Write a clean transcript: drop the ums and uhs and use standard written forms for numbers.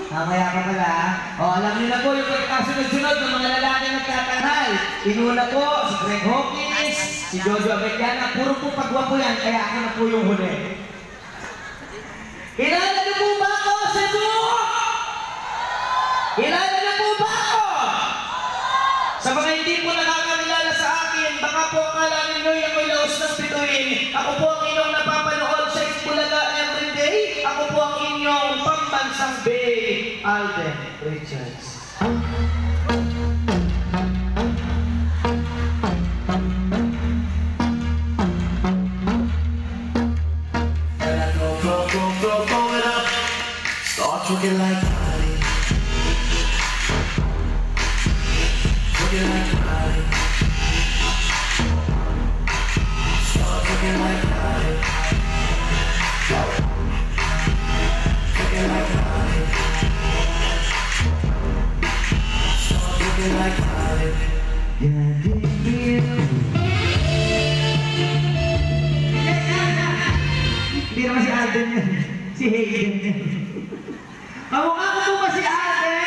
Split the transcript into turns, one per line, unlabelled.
Kaya ka pala. Alam niyo na po yung pagkasunod-sunod ng mga lalaki nagtatanghal. Inuna po si Greg Hawkins, si Jojo Abetiana. Puro po pagwapo yan, kaya ako na po yung huli. Kilala niyo po ba ako sa Duo? Kilala niyo po ba ako? Sa mga hindi po nakakilala sa akin, baka po akala ninyo yung may laos ng bituin. Ako po ang inyong napapanood sa Itbulaga everyday. Ako po ang inyong pambansang Bay, Alden Richards.
Go it up. Start looking like Kylie. Looking like Kylie. Start looking like Kylie. Looking like Kylie. Start looking like Kylie.
Hindi naman si Alden yun. Si Hayden yun. Kamukha ko po ba si Alden?